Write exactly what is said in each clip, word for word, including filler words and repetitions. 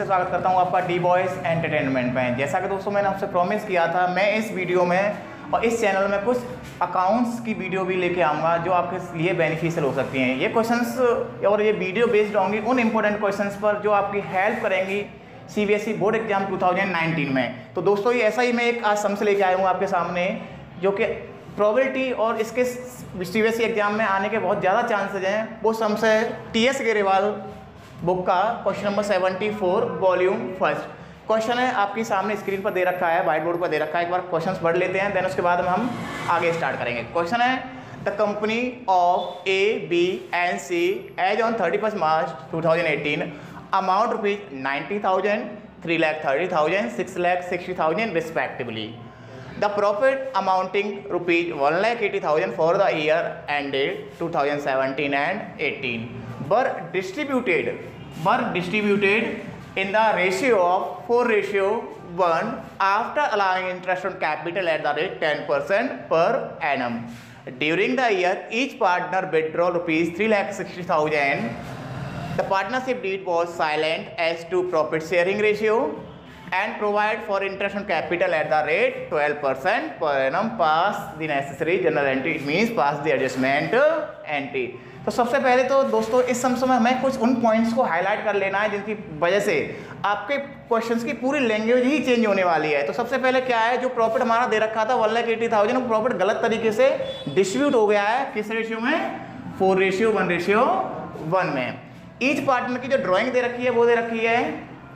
से स्वागत करता हूं आपका डी बॉयज़ एंटरटेनमेंट में। जैसा कि दोस्तों मैंने आपसे प्रॉमिस किया था, मैं इस वीडियो में और इस चैनल में कुछ अकाउंट्स की वीडियो भी लेके आऊँगा जो आपके लिए बेनिफिशियल हो सकती हैं। ये क्वेश्चंस और ये वीडियो बेस्ड होंगी उन इंपॉर्टेंट क्वेश्चंस पर जो आपकी हेल्प करेंगी CBSE board exam two thousand nineteen में। तो दोस्तों ये ऐसा ही मैं एक आज सम से लेके आया हूँ आपके सामने, जो कि प्रोबेबिलिटी और इसके सीबीएसई एग्जाम में आने के बहुत ज़्यादा चांसेज हैं। वो सम से टी एस अग्रवाल बुक का question number seventy four volume first question है, आपके सामने स्क्रीन पर दे रखा है, व्हाइट बोर्ड पर दे रखा है। एक बार क्वेश्चंस पढ़ लेते हैं, देन उसके बाद में हम आगे स्टार्ट करेंगे। क्वेश्चन है, the company of A B and C as on thirty first March two thousand eighteen amount rupees ninety thousand, three lakh thirty thousand, six lakh sixty thousand respectively. The profit amounting rupees one lakh eighty thousand for the year ended two thousand seventeen and eighteen were distributed were distributed in the ratio of four ratio one after allowing interest on capital at the rate ten percent per annum. During the year, each partner withdrew rupees three lakh sixty thousand. The partnership deed was silent as to profit sharing ratio and provide for interest on capital at the rate twelve percent per annum. Pass the necessary general entry, it means pass the adjustment entry. तो सबसे पहले तो दोस्तों इस सम में हमें कुछ उन पॉइंट्स को हाईलाइट कर लेना है जिनकी वजह से आपके क्वेश्चंस की पूरी लैंग्वेज ही चेंज होने वाली है। तो सबसे पहले क्या है, जो प्रॉफिट हमारा दे रखा था वन लाख एटी थाउजेंड, वो प्रॉफिट गलत तरीके से डिस्ट्रीब्यूट हो गया है। किस रेशियो में? Four ratio one ratio one में। ईच पार्टनर की जो ड्रॉइंग दे रखी है वो दे रखी है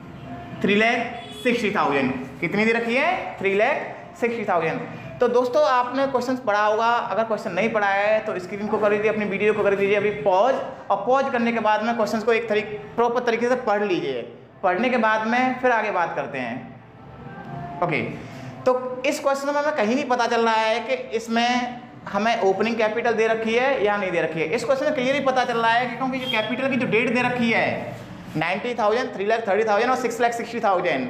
थ्री लैख सिक्सटी थाउजेंड। कितनी दे रखी है? Three lakh sixty thousand. तो दोस्तों आपने क्वेश्चन पढ़ा होगा, अगर क्वेश्चन नहीं पढ़ा है तो स्क्रीन को कर दीजिए, अपनी वीडियो को कर दीजिए अभी पॉज, और पॉज करने के बाद में क्वेश्चन को एक तरीके प्रॉपर तरीके से पढ़ लीजिए। पढ़ने के बाद में फिर आगे बात करते हैं। ओके, तो इस क्वेश्चन में हमें कहीं नहीं पता चल रहा है कि इसमें हमें ओपनिंग कैपिटल दे रखी है या नहीं दे रखी है। इस क्वेश्चन में क्लियरली पता चल रहा है कि क्योंकि जो कैपिटल की जो डेट दे रखी है ninety thousand, three lakh thirty thousand और सिक्स लैख सिक्सटी थाउजेंड,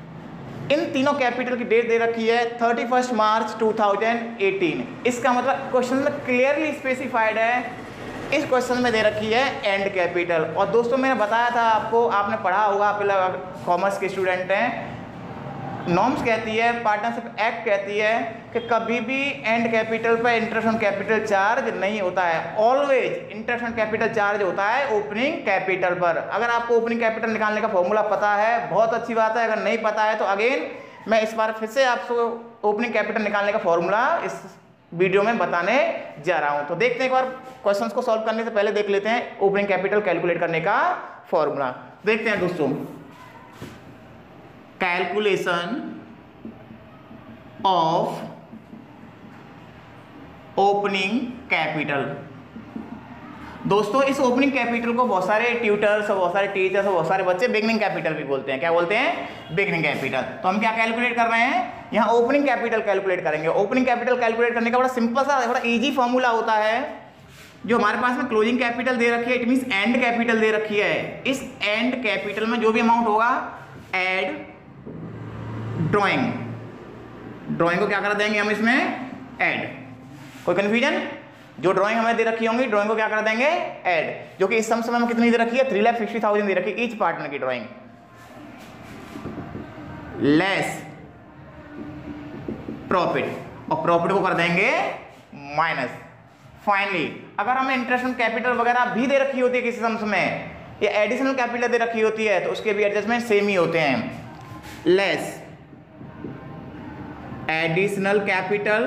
इन तीनों कैपिटल की डेट दे रखी है thirty first March two thousand eighteen. इसका मतलब क्वेश्चन में क्लियरली स्पेसिफाइड है, इस क्वेश्चन में दे रखी है एंड कैपिटल। और दोस्तों मैंने बताया था आपको, आपने पढ़ा होगा, पहले कॉमर्स के स्टूडेंट हैं, नॉर्म्स कहती है, पार्टनरशिप एक्ट कहती है कि कभी भी एंड कैपिटल पर इंटरेस्ट ऑन कैपिटल चार्ज नहीं होता है। Always interest on capital charge होता है ओपनिंग कैपिटल पर। अगर आपको ओपनिंग कैपिटल निकालने का फॉर्मूला पता है बहुत अच्छी बात है, अगर नहीं पता है तो अगेन मैं इस बार फिर से आपको ओपनिंग कैपिटल निकालने का फॉर्मूला इस वीडियो में बताने जा रहा हूँ। तो देखते हैं एक बार, क्वेश्चन को सॉल्व करने से पहले देख लेते हैं ओपनिंग कैपिटल कैलकुलेट करने का फॉर्मूला। देखते हैं दोस्तों, कैलकुलेशन ऑफ ओपनिंग कैपिटल। दोस्तों इस ओपनिंग कैपिटल को बहुत सारे ट्यूटर्स और बहुत सारे टीचर्स और बहुत सारे बच्चे बिगनिंग कैपिटल भी बोलते हैं। क्या बोलते हैं? Beginning capital. तो हम क्या कैलकुलेट कर रहे हैं, यहाँ ओपनिंग कैपिटल कैलकुलेट करेंगे। ओपनिंग कैपिटल कैलकुलेट करने का बड़ा सिंपल सा बड़ा इजी फॉर्मूला होता है। जो हमारे पास में क्लोजिंग कैपिटल दे रखी है, इट मींस एंड कैपिटल दे रखी है, इस एंड कैपिटल में जो भी अमाउंट होगा एड ड्रॉइंग, ड्रॉइंग को क्या कर देंगे हम इसमें? ऐड। कोई कंफ्यूजन? जो ड्राइंग हमें दे रखी होंगी ड्राइंग को क्या कर देंगे? ऐड। जो कि इस सम समय में कितनी दे रखी है? थ्री लाख सिक्सटी थाउजेंड दे रखी है ईच पार्टनर की ड्राइंग, लेस प्रॉफिट, और प्रॉफिट को कर देंगे माइनस। फाइनली अगर हमें इंटरेस्ट ऑन कैपिटल वगैरह भी दे रखी होती है किसी सम में, या एडिशनल कैपिटल दे रखी होती है, तो उसके भी एडजस्टमेंट सेम ही होते हैं। Less additional capital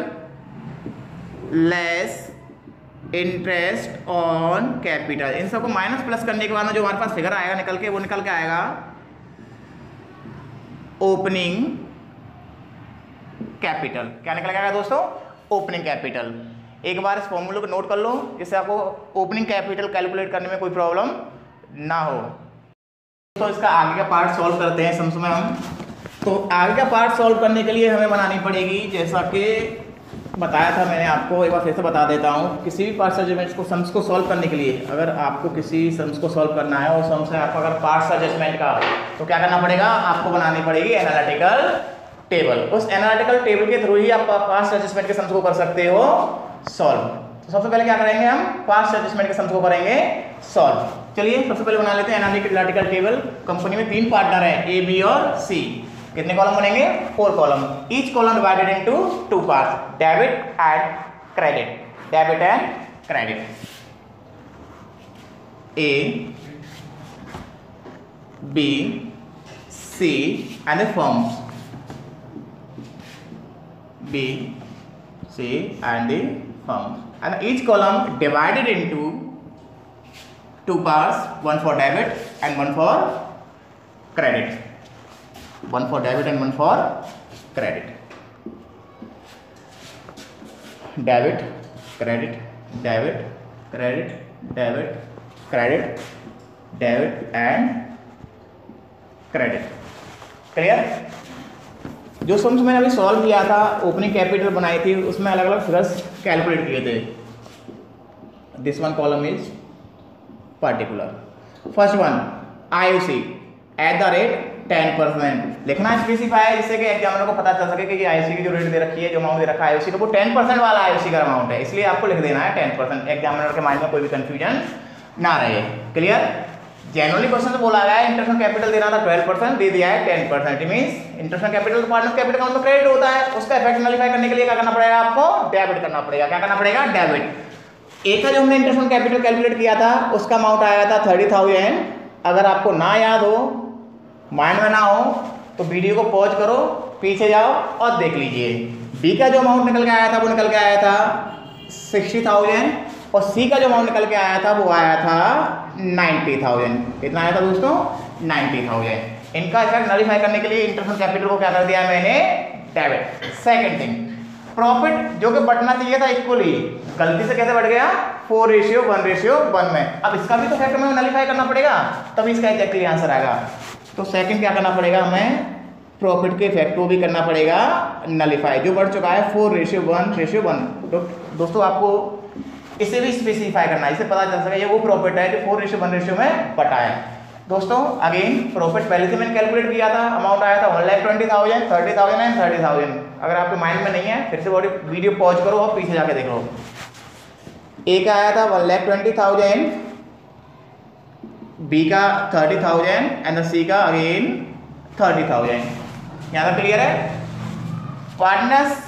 less interest on capital, इन सबको माइनस प्लस करने के बाद में जो हमारे पास फिगर आएगा निकल के, वो निकल के आएगा ओपनिंग कैपिटल। क्या निकल के आएगा दोस्तों? Opening capital. एक बार इस फॉर्मूले को नोट कर लो जिससे आपको ओपनिंग कैपिटल कैलकुलेट करने में कोई प्रॉब्लम ना हो। तो इसका आगे का पार्ट सॉल्व करते हैं सम में हम। तो आगे का पार्ट सॉल्व करने के लिए हमें बनानी पड़ेगी, जैसा कि बताया था मैंने आपको, एक बार फिर से बता देता हूँ, किसी भी पार्ट्स एडजस्टमेंट को सम्स को सॉल्व करने के लिए, अगर आपको किसी सम्स को सॉल्व करना है और सम्स है आपको अगर पार्ट्स एडजस्टमेंट का, तो क्या करना पड़ेगा? आपको बनानी पड़ेगी एनालिटिकल टेबल। उस एनालिटिकल टेबल के थ्रू ही आप पार्ट्स एडजस्टमेंट के सम्स को कर सकते हो सॉल्व। तो सबसे पहले क्या करेंगे हम? पार्ट्स एडजस्टमेंट के सम्स को करेंगे सॉल्व। चलिए सबसे पहले बना लेते हैं एनालिटिकल टेबल। कंपनी में तीन पार्टनर है ए, बी और सी। कितने कॉलम बनेंगे? Four column. Each column divided into two parts, debit and credit, debit and credit. A, B, C and the firms, B, C and the firms, and each column divided into two parts, one for debit and one for credit, one for debit and one for credit, debit, credit, debit, credit, debit, credit, debit and credit. Clear? जो sums मैंने अभी solve किया था, opening capital बनाई थी, उसमें अलग अलग फिगर्स कैलकुलेट किए थे। This one column is particular. First one IOC at the rate ten percent लिखना स्पेसिफाई है, जिससे कि एग्जामिनर को पता चल सके कि आईओसी की जो रेट दे रखी है, जो अमाउंट दे रखा है आईओसी का, वो टेन परसेंट वाला आईओसी का अमाउंट है, इसलिए आपको लिख देना है टेन परसेंट। एग्जामिनर के माइंड में कोई भी कंफ्यूजन ना रहे। क्लियर? जनरली क्वेश्चन से बोला गया है इंटरनेशनल कैपिटल देना था ट्वेल्व परसेंट, दे दिया है ten percent. It means international capital तो पार्टनर कैपिटल अकाउंट में क्रेडिट होता है, उसका इफेक्ट नलीफाई करने के लिए क्या करना पड़ेगा? आपको डेबिट करना पड़ेगा। क्या करना पड़ेगा? डेबिट। एक का जो हमने इंटरनेशनल कैपिटल कैलकुलेट किया था, उसका अमाउंट आया था थर्टी थाउजेंड। अगर आपको ना याद हो, माइंड में ना हो, तो वीडियो को पॉज करो, पीछे जाओ और देख लीजिए। बी का जो अमाउंट निकल के आया था वो निकल के आया था सिक्सटी थाउजेंड, और सी का जो अमाउंट निकल के आया था वो आया था नाइन्टी थाउजेंड। कितना आया था दोस्तों? Ninety thousand. इनका इफेक्ट नलीफाई करने के लिए इंटरनेशनल कैपिटल को क्या कर दिया मैंने? डेबिट। सेकंड थिंग, प्रॉफिट जो कि बढ़ना चाहिए था इक्वली, गलती से कैसे बढ़ गया? Four ratio one ratio one में। अब इसका भी तो इफेक्ट हमें नलीफाई करना पड़ेगा, तभी इसका एग्जैक्टली आंसर आएगा। तो सेकंड क्या करना पड़ेगा हमें? प्रॉफिट के इफेक्ट को भी करना पड़ेगा नलीफाई। जो बढ़ चुका है four ratio one ratio one. तो दोस्तों आपको इसे भी स्पेसिफाई करना है, इसे पता चल सके ये वो प्रॉफिट है जो फोर रेशियो वन रेशियो में बटा है। दोस्तों अगेन प्रॉफिट पहले से मैंने कैलकुलेट किया था, अमाउंट आया था one lakh twenty thousand, thirty thousand and thirty thousand. अगर आपके माइंड में नहीं है, फिर से बॉडी वीडियो पॉज करो और पीछे जाके देख लो। ए का आया था one lakh twenty thousand, B का थर्टी थाउजेंड एंड सी का अगेन थर्टी थाउजेंड। यहाँ तक क्लियर है? पार्टनर्स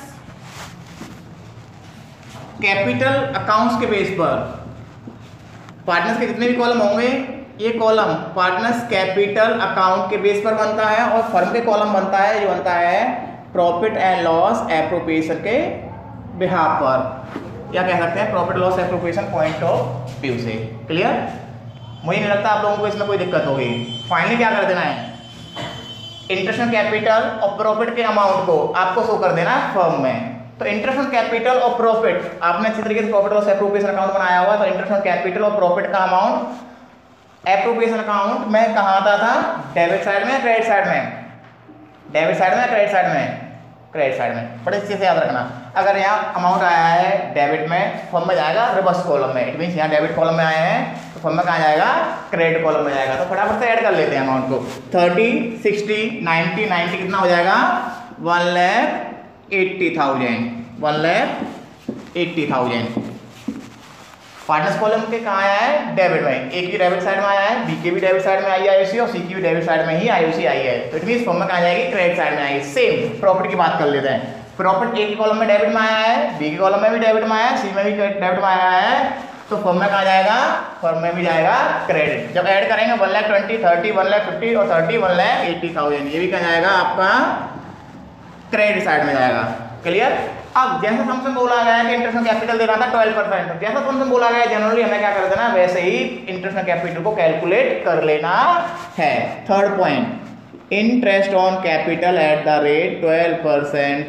कैपिटल अकाउंट्स के बेस पर पार्टनर्स के जितने भी कॉलम होंगे, ये कॉलम पार्टनर्स कैपिटल अकाउंट के बेस पर बनता है, और फर्म के कॉलम बनता है जो बनता है प्रॉफिट एंड लॉस एप्रोप्रिएशन के बिहाफ पर, या कह सकते हैं profit loss appropriation point of view से। क्लियर? मुझे नहीं लगता आप लोगों को इसमें कोई दिक्कत होगी। फाइनली क्या कर देना है? इंटरनेशनल कैपिटल और प्रॉफिट के अमाउंट को आपको शो कर देना है फर्म में। तो इंटरनेशनल कैपिटल और प्रॉफिट, आपने अच्छी तरीके से प्रॉफिट लॉस एप्रोप्रिएशन अकाउंट बनाया हुआ, तो इंटरनेशनल कैपिटल और प्रॉफिट का अमाउंट एप्रोप्रिएशन अकाउंट में कहाँ आता था? डेबिट साइड में, क्रेडिट साइड में? डेबिट साइड में, क्रेडिट साइड में? क्रेडिट साइड में। बड़े अच्छे से याद रखना, अगर यहाँ अमाउंट आया है डेबिट में, फर्म में जाएगा रिवर्स कॉलम में। इट मीन्स यहाँ डेबिट कॉलम में आए हैं तो फर्म में कहाँ जाएगा? क्रेडिट कॉलम में जाएगा। तो फटाफट से ऐड कर लेते हैं अमाउंट को। थर्टी, सिक्सटी, नाइन्टी, नाइन्टी कितना हो जाएगा? One lakh eighty thousand, one lakh eighty thousand. Partners column के कहाँ आया है? डेबिट में। ए की डेबिट साइड में आया है, बी की भी डेबिट साइड में आई है आईओसी, और सी की भी डेबिट साइड में ही आईओसी आई है। तो इट मींस फर्म में कहाँ जाएगी? क्रेडिट साइड में आएगी। सेम प्रॉफिट की बात कर लेते हैं। प्रॉफिट ए के कॉलम में डेबिट में आया है, बी के कॉलम में भी डेबिट में आया है, सी में भी डेबिट में आया है, तो फर्म में कहाँ जाएगा? फर्म में भी जाएगा क्रेडिट। जब ऐड करेंगे one lakh twenty, thirty, one lakh fifty और thirty, one lakh eighty thousand, ये भी कहाँ जाएगा? आपका क्रेडिट साइड में जाएगा। क्लियर? अब जैसा हमसे बोला गया है कि इंटरनेशनल कैपिटल देना था ट्वेल्व परसेंट, जैसा हमसे बोला गया है जनरली हमें क्या कर देना, वैसे ही इंटरनेशनल कैपिटल को कैलकुलेट कर लेना है। Third point, interest on capital at the rate twelve percent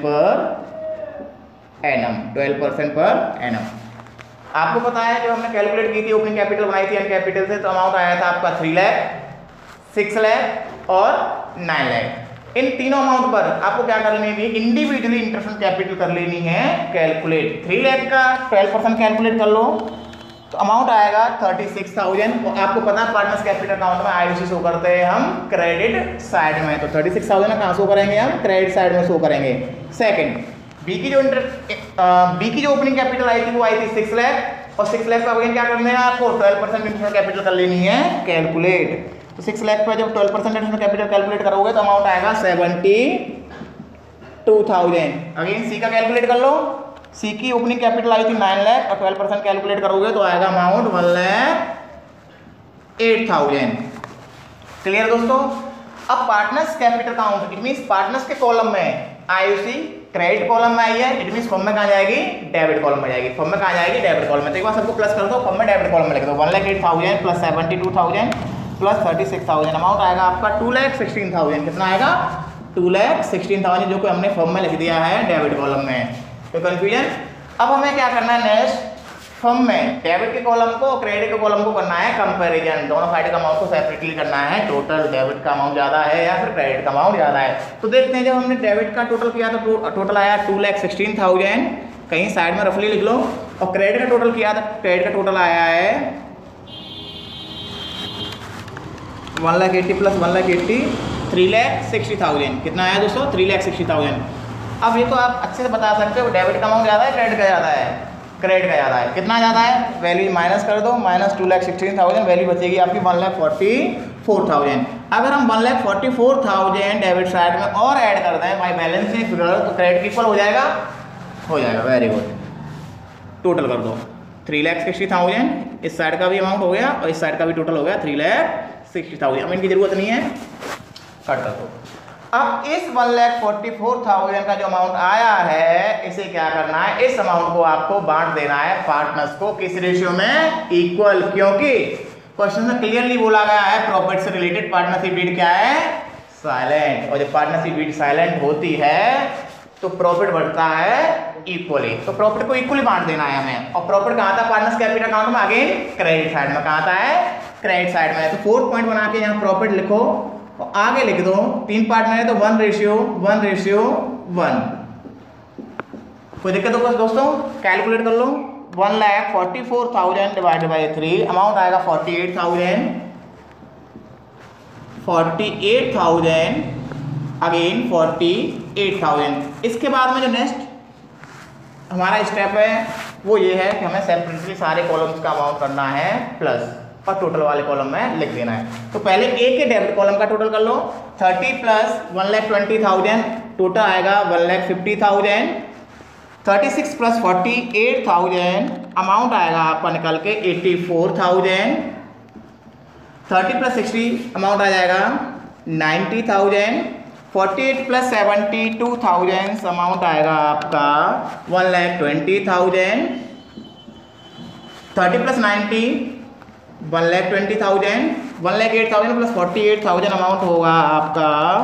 per annum, twelve percent per annum. आपको पता है जो हमने कैलकुलेट की थी, ओपनिंग कैपिटल बनाई थी एन कैपिटल से, तो अमाउंट आया था आपका थ्री लाख, सिक्स लाख और नाइन लाख। इन तीनों अमाउंट पर आपको क्या कर लेनी है? इंडिविजुअली इंटरनेशनल कैपिटल कर लेनी है कैलकुलेट। थ्री लाख का ट्वेल्व परसेंट कैलकुलेट कर लो तो अमाउंट आएगा थर्टी सिक्स थाउजेंड। आपको पता है पार्टनर्स कैपिटल अकाउंट में आईओसी शो करते हैं हम क्रेडिट साइड में, तो थर्टी सिक्स थाउजेंड कहाँ शो करेंगे? हम क्रेडिट साइड में शो करेंगे। सेकंड, बी की जो इंटर बी की जो ओपनिंग कैपिटल आई थी वो आई थी सिक्स लाख, और सिक्स लाख पे अगेन क्या करना है आपको ट्वेल्व परसेंट एडिशनल कैपिटल कर लेनी है कैलकुलेट। तो सिक्स लाख पे जब twelve percent additional capital calculate करोगे तो अमाउंट आएगा seventy two thousand. Again C का कैलकुलेट कर लो। सी की ओपनिंग कैपिटल आई थी नाइन लाख और ट्वेल्व परसेंट कैलकुलेट करोगे तो आएगा amount one lakh eight thousand. Clear दोस्तों। अब partners capital count, it means partners के कॉलम में आईयूसी क्रेडिट कॉलम में आई है, इट मींस फर्म में कहां जाएगी डेबिट कॉलम में जाएगी। फर्म में कहां जाएगी डेबिट कॉलम में। तो एक बार सबको प्लस कर दो, फर्म में डेबिट कॉलम में लिख दो one lakh eight thousand plus seventy two thousand plus thirty six thousand amount आएगा आपका टू लाख सिक्सटीन थाउजेंड। कितना आएगा टू लाख सिक्सटीन थाउजेंड, जो कि हमने फर्म में लिख दिया है डेबिट कॉलम में। तो कंफ्यूजन। अब हमें क्या करना है नेक्स्ट, फर्म में डेबिट के कॉलम को क्रेडिट के कॉलम को करना है कंपैरिजन। दोनों साइड का अमाउंट को सेपरेटली करना है, टोटल डेबिट का अमाउंट ज्यादा है या फिर क्रेडिट का अमाउंट ज्यादा है। तो देखते हैं जब हमने डेबिट का टोटल किया तो टोटल आया टू लाख सिक्सटीन थाउजेंड, कहीं साइड में रफली लिख लो। और क्रेडिट का टोटल किया था, क्रेडिट का टोटल आया है one lakh eighty plus one lakh eighty three lakh sixty thousand. कितना आया दोस्तों थ्री लाख सिक्सटी थाउजेंड। अब ये तो आप अच्छे से बता सकते हो डेबिट का अमाउंट ज़्यादा है क्रेडिट का ज़्यादा है, क्रेडिट का ज़्यादा है। कितना ज़्यादा है, वैल्यू माइनस कर दो, minus two lakh sixteen thousand, value बचेगी आपकी one lakh forty four thousand. अगर हम one lakh forty four thousand debit side में और ऐड कर दें बाई बैलेंस शीट फिगर तो क्रेडिट इक्वल हो जाएगा, हो जाएगा। Very good. टोटल कर दो थ्री लाख सिक्सटी थाउजेंड, इस साइड का भी अमाउंट हो गया और इस साइड का भी टोटल हो गया थ्री लाख सिक्सटी थाउजेंड। अब इनकी जरूरत नहीं है, कट कर दो। अब इस one lakh forty four thousand का जो अमाउंट आया है इसे क्या करना है, इस अमाउंट को आपको बांट देना है पार्टनर्स को। किस रेशियो में, इक्वल। क्योंकि क्वेश्चन में क्लियरली बोला गया है प्रॉफिट से रिलेटेड पार्टनरशिप डीड क्या है, साइलेंट। और जब पार्टनरशिप डीड साइलेंट होती है तो प्रॉफिट बढ़ता है इक्वली। तो प्रॉफिट को इक्वली बांट देना है हमें। और प्रॉफिट कहाँ था पार्टनर्स कैपिटल अकाउंट में, अगेन क्रेडिट साइड में। कहाँ था है, क्रेडिट साइड में। तो फोर्थ पॉइंट बना के यहाँ प्रॉफिट लिखो और आगे लिख दो तीन पार्टनर है तो one ratio one ratio one. कोई दिक्कत होगा दोस्तों, कैलकुलेट कर लो। One lakh forty four thousand divided by three amount आएगा forty eight thousand, forty eight thousand again forty eight thousand. इसके बाद में जो नेक्स्ट हमारा स्टेप है वो ये है कि हमें सेपरेटली सारे कॉलम्स का अमाउंट करना है प्लस और टोटल वाले कॉलम में लिख देना है। तो पहले ए के डेबिट कॉलम का टोटल कर लो। Thirty plus one lakh twenty thousand total आएगा one lakh fifty thousand. Thirty six plus forty eight thousand amount आएगा आपका निकल के eighty four thousand. Thirty plus sixty amount आ जाएगा ninety thousand. Forty eight plus seventy two thousand amount आएगा आपका one lakh twenty thousand. Thirty plus ninety one lakh twenty thousand, one lakh eight thousand plus forty eight thousand amount होगा आपका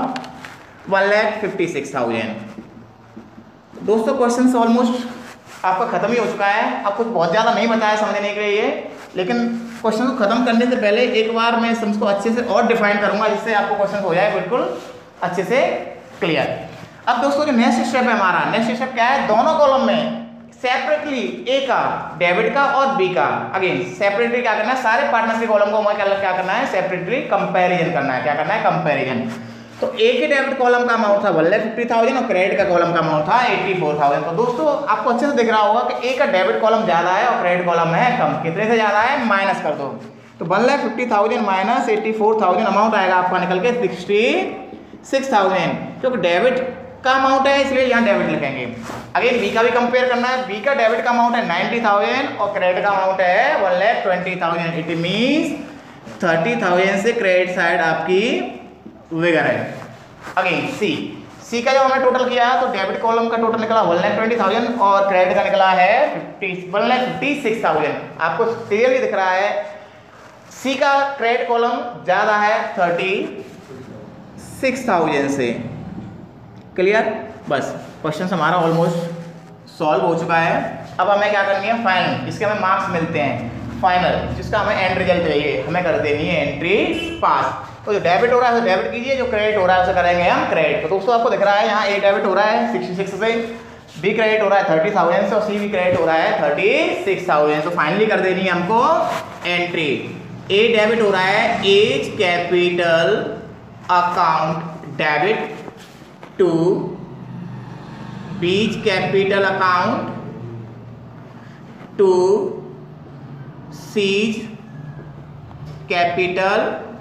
one lakh fifty six thousand. दोस्तों question almost आपका खत्म ही हो चुका है। अब कुछ बहुत ज़्यादा नहीं बताया समझने के लिए, लेकिन क्वेश्चन को खत्म करने से पहले एक बार मैं इसको अच्छे से और डिफाइन करूंगा जिससे आपको क्वेश्चन हो जाए बिल्कुल अच्छे से क्लियर। अब दोस्तों जो नेक्स्ट स्टेप है हमारा, नेक्स्ट स्टेप क्या है, दोनों कॉलम में सेपरेटली ए का डेबिट का और बी का अगेन सेपरेटली क्या करना है, सारे पार्टनर्स के कॉलम को हमें क्या करना है, सेपरेटली कंपैरिजन करना है। क्या करना है, कंपैरिजन। तो ए के डेबिट कॉलम का अमाउंट था वन लाख फिफ्टी थाउजेंड और क्रेडिट का कॉलम का अमाउंट था एट्टी फोर थाउजेंड। तो दोस्तों आपको अच्छे से दिख रहा होगा कि ए का डेबिट कॉलम ज्यादा है और क्रेडिट कॉलम है कम। कितने से ज्यादा है, माइनस कर दो। तो one lakh fifty thousand minus eighty four thousand amount आएगा आपका निकल के सिक्सटी सिक्स थाउजेंड। क्योंकि डेबिट का अमाउंट है इसलिए यहाँ डेबिट लिखेंगे। अगेन बी का भी कंपेयर करना है। बी का डेबिट का अमाउंट है नाइन्टी थाउजेंड और क्रेडिट का अमाउंट है one lakh twenty thousand. It means thirty thousand से क्रेडिट साइड आपकी विगर है। अगेन सी सी का जो हमने टोटल किया तो डेबिट कॉलम का टोटल निकला वन लाख ट्वेंटी थाउजेंड और क्रेडिट का निकला है fifty one lakh fifty six thousand. आपको क्लियरली दिख रहा है सी का क्रेडिट कॉलम ज्यादा है थर्टी सिक्स थाउजेंड से। क्लियर, बस क्वेश्चन हमारा ऑलमोस्ट सॉल्व हो चुका है। अब हमें क्या करनी है, फाइनल। इसके हमें मार्क्स मिलते हैं फाइनल, जिसका हमें एंड रिजल्ट चाहिए, हमें कर देनी है एंट्री पास। तो जो डेबिट हो रहा है उसे डेबिट कीजिए, जो क्रेडिट हो रहा है उसे करेंगे हम क्रेडिट। तो दोस्तों आपको दिख रहा है यहाँ ए डेबिट हो रहा है सिक्सटी सिक्स से, बी क्रेडिट हो रहा है थर्टी थाउजेंड से और सी भी क्रेडिट हो रहा है थर्टी सिक्स थाउजेंड। तो फाइनली कर देनी है हमको एंट्री। ए डेबिट हो रहा है as capital account debit to B's capital account to C's capital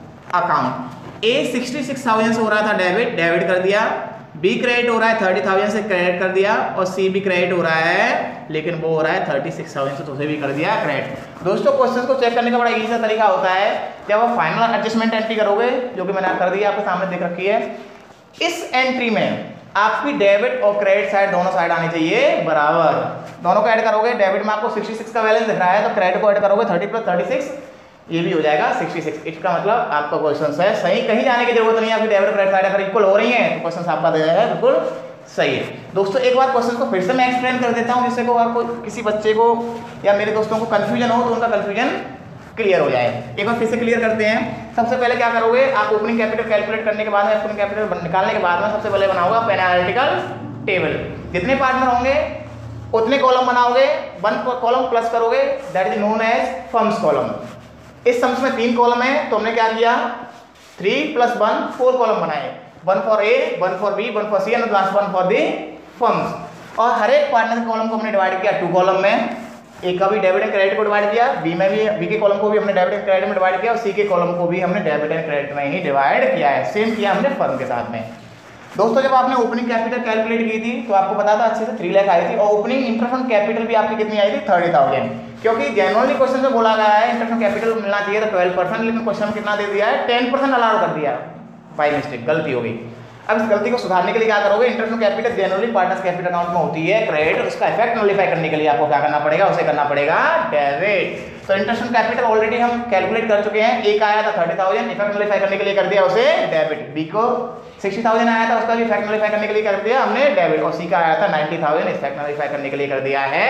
account. A sixty six thousand से हो रहा था डेबिट, डेबिट कर दिया। बी क्रेडिट हो रहा है थर्टी थाउजेंड से, क्रेडिट कर दिया। और सी भी क्रेडिट हो रहा है, लेकिन वो हो रहा है थर्टी सिक्स थाउजेंड से, तो उसे भी कर दिया क्रेडिट। दोस्तों क्वेश्चन को चेक करने का बड़ा इजी सा तरीका होता है, जब आप फाइनल एडजस्टमेंट एंट्री करोगे, जो कि मैंने कर दिया, आपके सामने देख रखी है। इस एंट्री में आपकी डेबिट और क्रेडिट साइड दोनों साइड आनी चाहिए बराबर। दोनों को ऐड करोगे, डेबिट में आपको सिक्सटी सिक्स का बैलेंस दिख रहा है, तो क्रेडिट को ऐड करोगे थर्टी प्लस थर्टी सिक्स, ये भी हो जाएगा सिक्सटी सिक्स। इसका मतलब आपका क्वेश्चन है सही, कहीं जाने की जरूरत नहीं है। आपकी डेबिट क्रेडिट साइड अगर इक्वल हो रही है तो क्वेश्चन आपका दे जाएगा बिल्कुल सही है। दोस्तों एक बार क्वेश्चन को फिर से मैं एक्सप्लेन कर देता हूँ, जिससे को आपको किसी बच्चे को या मेरे दोस्तों को कंफ्यूजन हो तो उनका कंफ्यूजन क्लियर हो जाए। एक बार फिर से क्लियर करते हैं। सबसे पहले क्या करोगे, आप ओपनिंग कैपिटल कैलकुलेट करने के बाद में, ओपनिंग कैपिटल निकालने के बाद में सबसे पहले बनाओगे पेनाल्टिकल टेबल। जितने पार्टनर होंगे उतने कॉलम बनाओगे, वन कॉलम प्लस करोगे, that is known as firms column. इस सम्स में तीन कॉलम है, तो हमने क्या किया, three plus one, four column बनाए, one for A, one for B, one for C and last one for the firms. और हर एक पार्टनर के कॉलम को हमने डिवाइड किया टू कॉलम में। ए का भी डेबिट एंड क्रेडिट को डिवाइड किया, बी में भी, बी के कॉलम को भी हमने डेबिट एंड क्रेडिट में डिवाइड किया, और सी के कॉलम को भी हमने डेबिट एंड क्रेडिट में ही डिवाइड किया है। सेम किया हमने फर्म के साथ में। दोस्तों जब आपने ओपनिंग कैपिटल कैलकुलेट की थी तो आपको पता था अच्छे से थ्री लाख आई थी, और ओपनिंग इंटरेस्ट ऑन कैपिटल भी आपकी कितनी आई थी, थर्टी थाउजेंड। क्योंकि जनरली क्वेश्चन में बोला गया है इंटरेस्ट ऑन कैपिटल मिलना चाहिए तो ट्वेल्व परसेंट, लेकिन क्वेश्चन में कितना दे दिया है, टेन परसेंट अलाउ कर दिया, बाई मिस्टेक गलती हो गई। अब इस गलती को सुधारने के लिए क्या करोगे, interest on capital generally partners capital account में होती है क्रेडिट, उसका इफेक्ट नलिफाई करने के लिए आपको क्या करना पड़ेगा, उसे करना पड़ेगा डेबिट। तो इंटरेस्ट ऑन कैपिटल ऑलरेडी हम कैलकुलेट कर चुके हैं, एक आया था थर्टी थाउजेंड, इफेक्ट नलिफाई करने के लिए कर दिया उसे डेबिट। बी को सिक्सटी थाउजेंड आया था, उसका भी इफेक्ट नलिफाई करने के लिए कर दिया हमने डेबिट। और सी का आया था नाइंटी थाउजेंड, इफेक्ट नलिफाई करने के लिए कर दिया है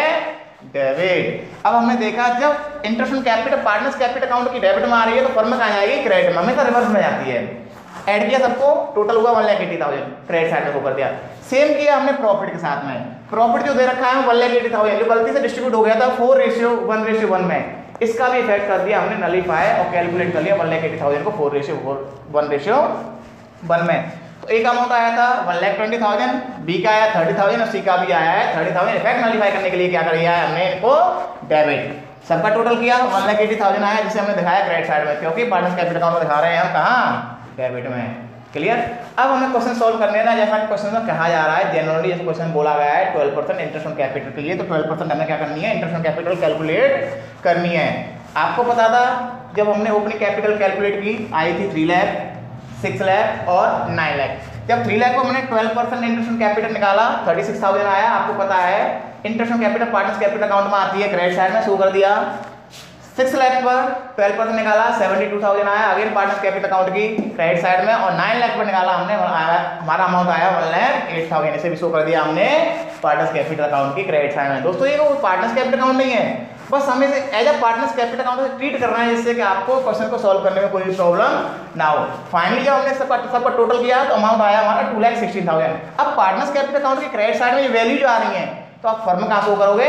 डेबिट। अब हमने देखा जब interest on capital partners capital account की डेबिट में आ रही है तो फर्म में कहाँ जाएगी, क्रेडिट में, हमेशा रिवर्स में जाती है। ऐड किया सबको, टोटल हुआ one lakh eighty thousand, credit side में वो कर दिया। सेम किया हमने प्रॉफिट के साथ में, प्रॉफिट जो दे रखा है वन लाख एटी थाउजेंड, जो गलती से डिस्ट्रीब्यूट हो गया था four ratio one ratio one में, इसका भी इफेक्ट कर दिया हमने नलिफाई और कैलकुलेट कर लिया वन लाख एटी थाउजेंड को four ratio one ratio one में। तो एक अमाउंट आया था one lakh twenty thousand, B का आया थर्टी थाउजेंड और सी का भी आया है थर्टी थाउजेंड। इफेक्ट नलिफाई करने के लिए क्या कर दिया है हमने इनको डेबिट। सबका टोटल किया वन लाख एटी थाउजेंड आया, जिसे हमने दिखाया क्रेडिट साइड में, क्योंकि पार्टनर्स कैपिटल अकाउंट में दिखा रहे हैं हम कहाँ, डेबिट में। क्लियर। अब हमें क्वेश्चन सॉल्व करने ना, जैसा कि क्वेश्चन में कहा जा रहा है जनरली जैसे क्वेश्चन बोला गया है twelve percent interest on capital के लिए, तो ट्वेल्व परसेंट हमें क्या करनी है, इंटरेस्ट ऑन कैपिटल कैलकुलेट करनी है। आपको पता था जब हमने ओपनिंग कैपिटल कैलकुलेट की आई थी थ्री लाख, सिक्स लाख और नाइन लाख। जब थ्री लाख को हमने twelve percent interest on capital निकाला, थर्टी सिक्स थाउजेंड आया। आपको पता है interest on capital partners capital account में आती है क्रेडिट साइड में, शो कर दिया। सिक्स लाख पर ट्वेल्व परसेंट निकाला, सेवेंटी टू थाउजेंड आया अगेन पार्टनर्स कैपिटल अकाउंट की क्रेडिट साइड में। और नाइन लाख पर निकाला हमने, हमारा अमाउंट आया वन लाख एट थाउजेंड, इसे भी शो कर दिया हमने पार्टनर्स कैपिटल अकाउंट की क्रेडिट साइड में। दोस्तों ये पार्टनर्स कैपिटल अकाउंट नहीं है, बस हमें as a partners capital account से ट्रीट करना है, जिससे कि आपको क्वेश्चन को सॉल्व करने में कोई प्रॉब्लम ना हो। फाइनली जब हमने सबका सबका टोटल किया तो अमाउंट आया हमारा टू लाख सिक्सटीन थाउजेंड। अब पार्टनर्स कैपिटल अकाउंट की क्रेडिट साइड में ये वैल्यू जो आ रही है, तो आप फर्म कहाँ शो करोगे,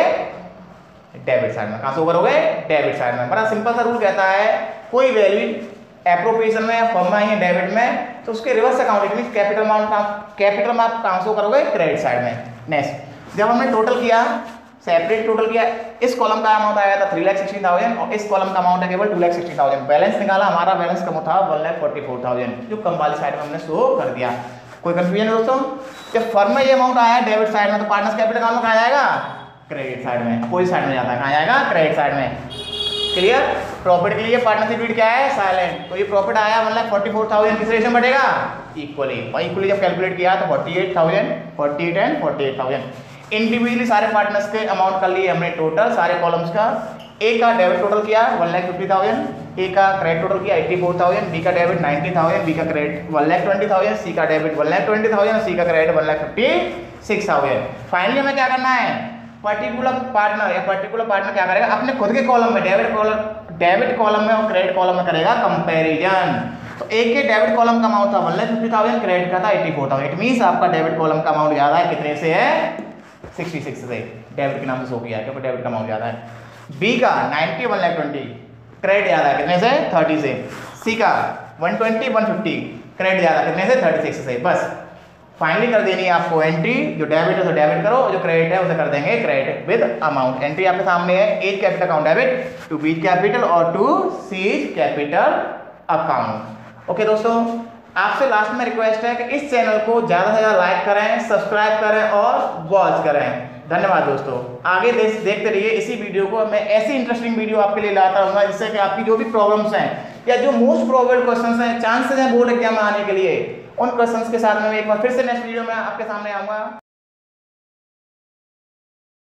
डेबिट साइड में। कहाँ शो करोगे, डेबिट साइड में। बड़ा सिंपल सा रूल कहता है, कोई वैल्यू एप्रोप्रिएशन में या फर्म में है डेबिट में, तो उसके reverse account mean capital amount का कैपिटल में आप कहाँ शो करोगे, क्रेडिट साइड में। नेक्स्ट जब हमने टोटल किया, सेपरेट टोटल किया, इस कॉलम का अमाउंट आया था थ्री लाख सिक्सटी थाउजेंड और इस कॉलम का अमाउंट है केवल two lakh sixty thousand. Balance निकाला, हमारा बैलेंस कम था one lakh forty four thousand, जो कम वाली साइड में हमने शो कर दिया। कोई कंफ्यूजन दोस्तों? जब फर्म में ये अमाउंट आया डेबिट साइड में, तो पार्टनर्स कैपिटल अकाउंट में कहाँ जाएगा, क्रेडिट साइड में। अपोजिट साइड में जाता है, कहाँ जाएगा, क्रेडिट साइड में। क्लियर। प्रॉफिट के लिए पार्टनरशिप रीड क्या है, साइलेंट। तो ये प्रॉफिट आया one lakh forty four thousand, किस रेशियो में बढ़ेगा, इक्वली। और इक्वली जब कैलकुलेट किया तो forty eight thousand, forty eight and forty eight thousand. Individually सारे पार्टनर्स के अमाउंट कर लिए हमने टोटल, सारे कॉलम्स का। ए का डेबिट टोटल किया one lakh fifty thousand, A का क्रेडिट टोटल किया एट्टी फोर थाउजेंड, बी का डेबिट नाइन्टी थाउजेंड, बी का credit one lakh twenty thousand, C का debit one lakh twenty thousand, C का credit one lakh fifty six thousand. Finally हमें क्या करना है, पर्टिकुलर पार्टनर या पर्टिकुलर पार्टनर क्या करेगा, अपने खुद के कॉलम में डेबिट कॉलम डेबिट कॉलम में और क्रेडिट कॉलम में करेगा कंपैरिजन। तो एक के डेबिट कॉलम का अमाउंट था one lakh fifty thousand, credit का था eighty four thousand. It means आपका डेबिट कॉलम का अमाउंट ज्यादा है, कितने से है, सिक्सटी सिक्स से। डेबिट के नाम से शो किया है क्योंकि डेबिट का अमाउंट ज्यादा है। बी का ninety one lakh twenty, credit ज्यादा है, कितने से, थर्टी से। सी का one twenty one fifty, credit ज्यादा, कितने से, थर्टी सिक्स से। बस फाइनली कर देनी है आपको एंट्री, जो डेबिट है उसे डेबिट करो, जो क्रेडिट है उसे कर देंगे क्रेडिट विद अमाउंट। एंट्री आपके सामने है, as capital account debit to B's capital और to C's capital account. Okay दोस्तों, आपसे लास्ट में रिक्वेस्ट है कि इस चैनल को ज़्यादा से ज़्यादा लाइक करें, सब्सक्राइब करें और वॉच करें। धन्यवाद दोस्तों, आगे देख देखते रहिए इसी वीडियो को। मैं ऐसी इंटरेस्टिंग वीडियो आपके लिए लाता रहूँगा जिससे कि आपकी जो भी प्रॉब्लम्स हैं या जो मोस्ट प्रोबेबल क्वेश्चंस हैं, चांसेस हैं बोर्ड एग्जाम में आने के लिए, उन क्वेश्चंस के साथ में एक बार फिर से नेक्स्ट वीडियो में आपके सामने आऊँगा।